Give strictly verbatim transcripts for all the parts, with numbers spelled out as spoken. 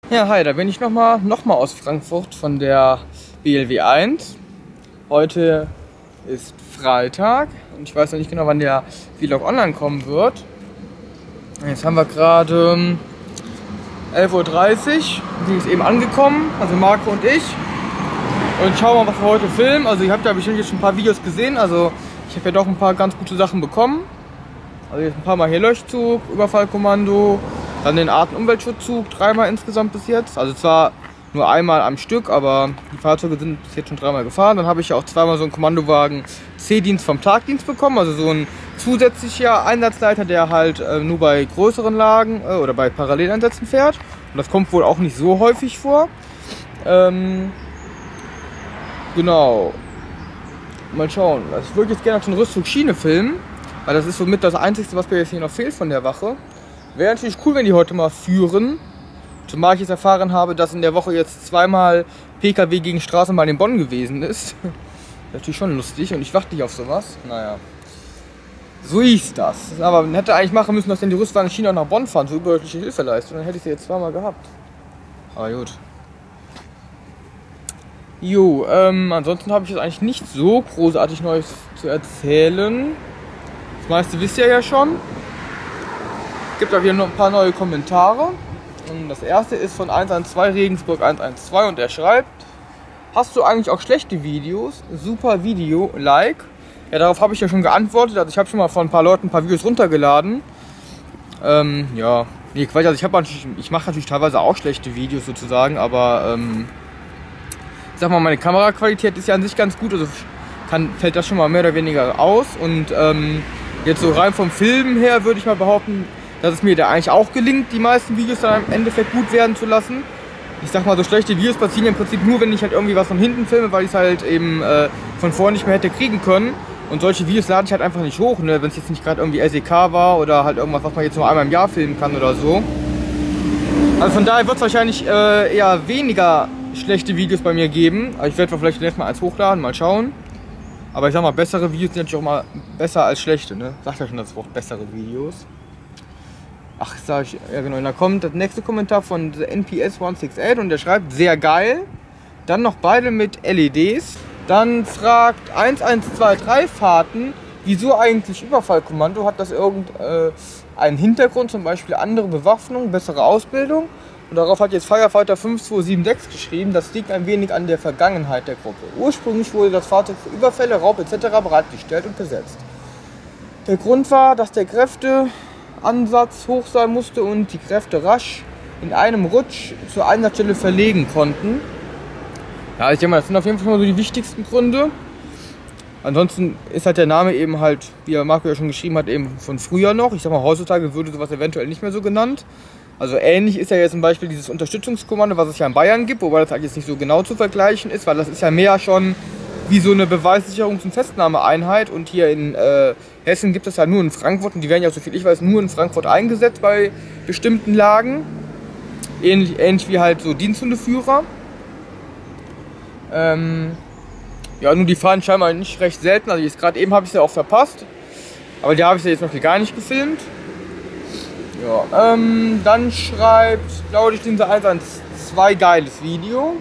Ja, hi, da bin ich nochmal noch mal aus Frankfurt von der B L W eins. Heute ist Freitag und ich weiß noch nicht genau, wann der Vlog online kommen wird. Jetzt haben wir gerade elf Uhr dreißig, die ist eben angekommen, also Marco und ich. Und schauen wir mal, was wir heute filmen. Also ihr habt ja bestimmt jetzt schon ein paar Videos gesehen, also ich habe ja doch ein paar ganz gute Sachen bekommen. Also jetzt ein paar Mal hier Löschzug, Überfallkommando, dann den Arten-Umweltschutzzug, dreimal insgesamt bis jetzt. Also zwar nur einmal am Stück, aber die Fahrzeuge sind bis jetzt schon dreimal gefahren. Dann habe ich ja auch zweimal so einen Kommandowagen C-Dienst vom Tagdienst bekommen, also so ein zusätzlicher Einsatzleiter, der halt äh, nur bei größeren Lagen äh, oder bei Paralleleinsätzen fährt. Und das kommt wohl auch nicht so häufig vor. Ähm, genau. Mal schauen. Also ich würde jetzt gerne noch so eine Rüstung Schiene filmen, weil das ist somit das Einzige, was mir jetzt hier noch fehlt von der Wache. Wäre natürlich cool, wenn die heute mal führen. Zumal ich jetzt erfahren habe, dass in der Woche jetzt zweimal P K W gegen Straßenbahn in Bonn gewesen ist. Das ist natürlich schon lustig und ich warte nicht auf sowas. Naja. So ist das. Aber man hätte eigentlich machen müssen, dass dann die Rüstwagen China nach Bonn fahren, so überdeutliche Hilfeleistung. Dann hätte ich sie jetzt zweimal gehabt. Aber gut. Jo, ähm, ansonsten habe ich jetzt eigentlich nicht so großartig Neues zu erzählen. Das meiste wisst ihr ja schon. Es gibt auch wieder noch ein paar neue Kommentare. Und das erste ist von eins eins zwei Regensburg eins eins zwei und er schreibt: Hast du eigentlich auch schlechte Videos? Super Video, Like. Ja, darauf habe ich ja schon geantwortet. Also ich habe schon mal von ein paar Leuten ein paar Videos runtergeladen. Ähm, ja, nee, Quatsch, also ich habe natürlich, ich mache natürlich teilweise auch schlechte Videos sozusagen, aber ähm, ich sag mal, meine Kameraqualität ist ja an sich ganz gut, also kann, fällt das schon mal mehr oder weniger aus. Und ähm, jetzt so rein vom Filmen her würde ich mal behaupten, dass es mir da eigentlich auch gelingt, die meisten Videos dann im Endeffekt gut werden zu lassen. Ich sag mal, so schlechte Videos passieren im Prinzip nur, wenn ich halt irgendwie was von hinten filme, weil ich es halt eben äh, von vorne nicht mehr hätte kriegen können. Und solche Videos lade ich halt einfach nicht hoch, ne? Wenn es jetzt nicht gerade irgendwie S E K war oder halt irgendwas, was man jetzt nur einmal im Jahr filmen kann oder so. Also von daher wird es wahrscheinlich äh, eher weniger schlechte Videos bei mir geben. Aber ich werde vielleicht erstmal eins hochladen, mal schauen. Aber ich sag mal, bessere Videos sind natürlich auch mal besser als schlechte, ne? Sagt ja schon das Wort bessere Videos. Ach, sag ich, ja genau. Und dann kommt das nächste Kommentar von N P S eins sechs acht und der schreibt: Sehr geil. Dann noch beide mit L E Ds. Dann fragt eins eins zwei drei Fahrten, wieso eigentlich Überfallkommando? Hat das irgendeinen äh, Hintergrund, zum Beispiel andere Bewaffnung, bessere Ausbildung? Und darauf hat jetzt Firefighter fünf zwei sieben sechs geschrieben, das liegt ein wenig an der Vergangenheit der Gruppe. Ursprünglich wurde das Fahrzeug für Überfälle, Raub et cetera bereitgestellt und besetzt. Der Grund war, dass der Kräfteansatz hoch sein musste und die Kräfte rasch in einem Rutsch zur Einsatzstelle verlegen konnten. Ja, ich denke mal, das sind auf jeden Fall schon mal so die wichtigsten Gründe. Ansonsten ist halt der Name eben halt, wie Marco ja schon geschrieben hat, eben von früher noch. Ich sag mal, heutzutage würde sowas eventuell nicht mehr so genannt. Also ähnlich ist ja jetzt zum Beispiel dieses Unterstützungskommando, was es ja in Bayern gibt, wobei das halt jetzt nicht so genau zu vergleichen ist, weil das ist ja mehr schon wie so eine Beweissicherungs- und Festnahmeeinheit. Und hier in äh, Hessen gibt es ja nur in Frankfurt, und die werden ja, so viel ich weiß, nur in Frankfurt eingesetzt bei bestimmten Lagen. Ähnlich, ähnlich wie halt so Diensthundeführer. Ähm, ja, nur die fahren scheinbar nicht recht selten. Also jetzt gerade eben habe ich sie ja auch verpasst. Aber die habe ich ja jetzt noch gar nicht gefilmt. Ja, ähm, dann schreibt Blaulichtlinse eins eins zwei geiles Video.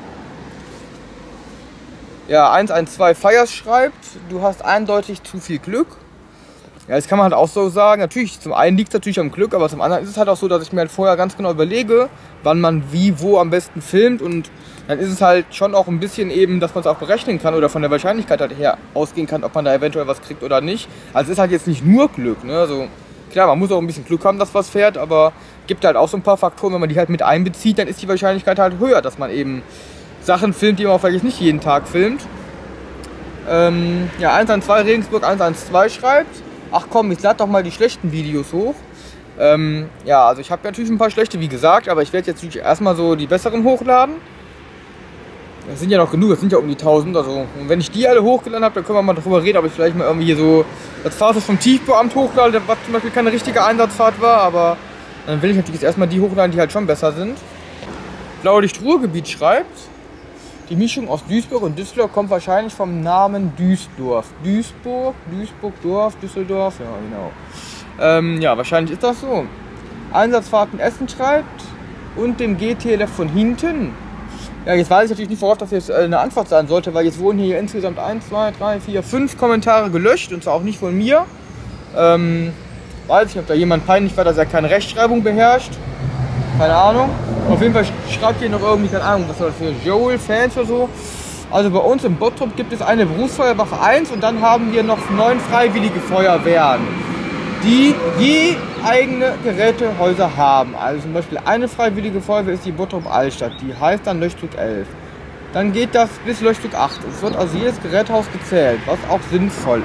Ja, eins eins zwei Fires schreibt, du hast eindeutig zu viel Glück. Ja, das kann man halt auch so sagen. Natürlich, zum einen liegt es natürlich am Glück, aber zum anderen ist es halt auch so, dass ich mir halt vorher ganz genau überlege, wann man wie, wo am besten filmt. Und dann ist es halt schon auch ein bisschen eben, dass man es auch berechnen kann oder von der Wahrscheinlichkeit halt her ausgehen kann, ob man da eventuell was kriegt oder nicht. Also es ist halt jetzt nicht nur Glück, ne? Also klar, man muss auch ein bisschen Glück haben, dass was fährt, aber gibt halt auch so ein paar Faktoren, wenn man die halt mit einbezieht, dann ist die Wahrscheinlichkeit halt höher, dass man eben Sachen filmt, die man vielleicht nicht jeden Tag filmt. Ähm, ja, eins eins zwei Regensburg eins eins zwei schreibt: Ach komm, ich lade doch mal die schlechten Videos hoch. Ähm, ja, also ich habe natürlich ein paar schlechte, wie gesagt, aber ich werde jetzt natürlich erstmal so die besseren hochladen. Das sind ja noch genug, das sind ja um die tausend. Also, und wenn ich die alle hochgeladen habe, dann können wir mal darüber reden, ob ich vielleicht mal irgendwie hier so das Fahrzeug vom Tiefbauamt hochlade, was zum Beispiel keine richtige Einsatzfahrt war, aber dann will ich natürlich jetzt erstmal die hochladen, die halt schon besser sind. Blaulicht Ruhrgebiet schreibt: Die Mischung aus Duisburg und Düsseldorf kommt wahrscheinlich vom Namen Duisdorf. Duisburg, Duisburg, Dorf, Düsseldorf, ja genau. Ähm, ja, wahrscheinlich ist das so. Einsatzfahrten Essen schreibt: und dem G T L F von hinten. Ja, jetzt weiß ich natürlich nicht, worauf das jetzt eine Antwort sein sollte, weil jetzt wurden hier insgesamt eins, zwei, drei, vier, fünf Kommentare gelöscht und zwar auch nicht von mir. Ähm, weiß ich, ob da jemand peinlich war, dass er keine Rechtschreibung beherrscht. Keine Ahnung. Auf jeden Fall schreibt hier noch irgendwie, keine Ahnung, was war das für Joel, Fans oder so. Also bei uns im Bottrop gibt es eine Berufsfeuerwache eins und dann haben wir noch neun freiwillige Feuerwehren, die je eigene Gerätehäuser haben. Also zum Beispiel eine freiwillige Feuerwehr ist die Bottrop Altstadt, die heißt dann Löschzug elf. Dann geht das bis Löschzug acht. Es wird also jedes Gerätehaus gezählt, was auch sinnvoll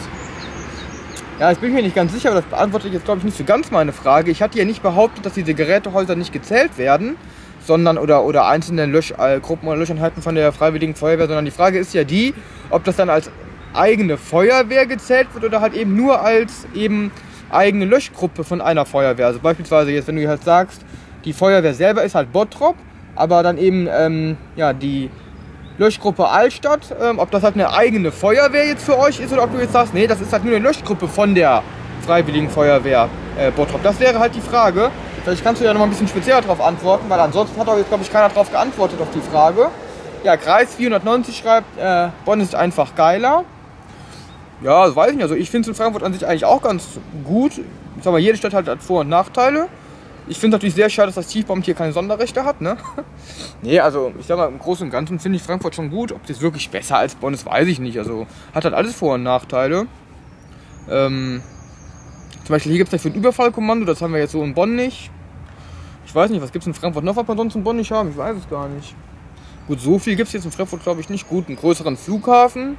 ist. Ja, ich bin mir nicht ganz sicher, aber das beantwortet jetzt glaube ich nicht so ganz meine Frage. Ich hatte ja nicht behauptet, dass diese Gerätehäuser nicht gezählt werden, sondern oder, oder einzelne Löschgruppen oder Löscheinheiten von der Freiwilligen Feuerwehr, sondern die Frage ist ja die, ob das dann als eigene Feuerwehr gezählt wird oder halt eben nur als eben eigene Löschgruppe von einer Feuerwehr. Also beispielsweise jetzt, wenn du halt sagst, die Feuerwehr selber ist halt Bottrop, aber dann eben ähm, ja, die Löschgruppe Altstadt, ähm, ob das halt eine eigene Feuerwehr jetzt für euch ist oder ob du jetzt sagst, nee, das ist halt nur eine Löschgruppe von der Freiwilligen Feuerwehr äh, Bottrop. Das wäre halt die Frage. Vielleicht kannst du ja noch mal ein bisschen spezieller darauf antworten, weil ansonsten hat auch jetzt, glaube ich, keiner darauf geantwortet auf die Frage. Ja, Kreis vierhundertneunzig schreibt, äh, Bonn ist einfach geiler. Ja, das weiß ich nicht. Also ich finde es in Frankfurt an sich eigentlich auch ganz gut. Ich sag mal, jede Stadt hat Vor- und Nachteile. Ich finde es natürlich sehr schade, dass das Tiefbauamt hier keine Sonderrechte hat, ne? Nee, also ich sag mal, im Großen und Ganzen finde ich Frankfurt schon gut. Ob das wirklich besser als Bonn ist, weiß ich nicht. Also hat halt alles Vor- und Nachteile. Ähm, zum Beispiel hier gibt es für ein Überfallkommando, das haben wir jetzt so in Bonn nicht. Ich weiß nicht, was gibt es in Frankfurt noch, was wir sonst in Bonn nicht haben? Ich weiß es gar nicht. Gut, so viel gibt es jetzt in Frankfurt, glaube ich, nicht. Gut, einen größeren Flughafen.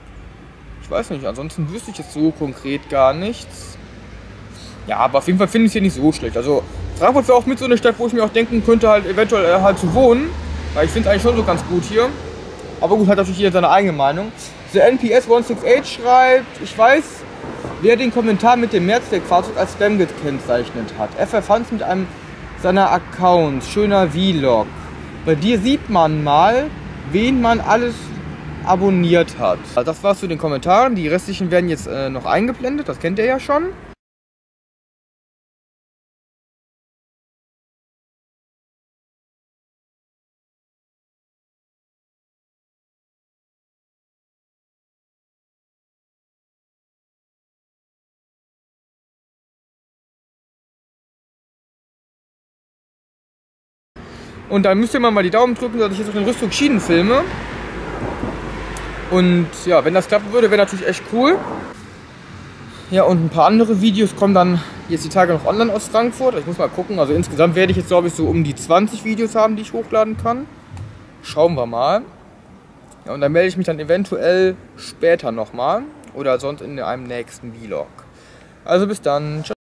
Ich weiß nicht, ansonsten wüsste ich jetzt so konkret gar nichts. Ja, aber auf jeden Fall finde ich es hier nicht so schlecht. Also Frankfurt wäre auch mit so eine Stadt, wo ich mir auch denken könnte, halt eventuell äh, halt zu wohnen. Weil ich finde es eigentlich schon so ganz gut hier. Aber gut, hat natürlich jeder seine eigene Meinung. The N P S hundertachtzig schreibt, ich weiß, wer den Kommentar mit dem Mehrzweckfahrzeug als Spam gekennzeichnet hat. Er verfand es mit einem seiner Accounts. Schöner Vlog. Bei dir sieht man mal, wen man alles abonniert hat. Das war's zu den Kommentaren. Die restlichen werden jetzt äh, noch eingeblendet. Das kennt ihr ja schon. Und dann müsst ihr mal die Daumen drücken, dass ich jetzt auf den Rüstung Schienen filme. Und ja, wenn das klappen würde, wäre natürlich echt cool. Ja, und ein paar andere Videos kommen dann jetzt die Tage noch online aus Frankfurt. Ich muss mal gucken. Also insgesamt werde ich jetzt, glaube ich, so um die zwanzig Videos haben, die ich hochladen kann. Schauen wir mal. Ja, und dann melde ich mich dann eventuell später nochmal. Oder sonst in einem nächsten Vlog. Also bis dann. Ciao.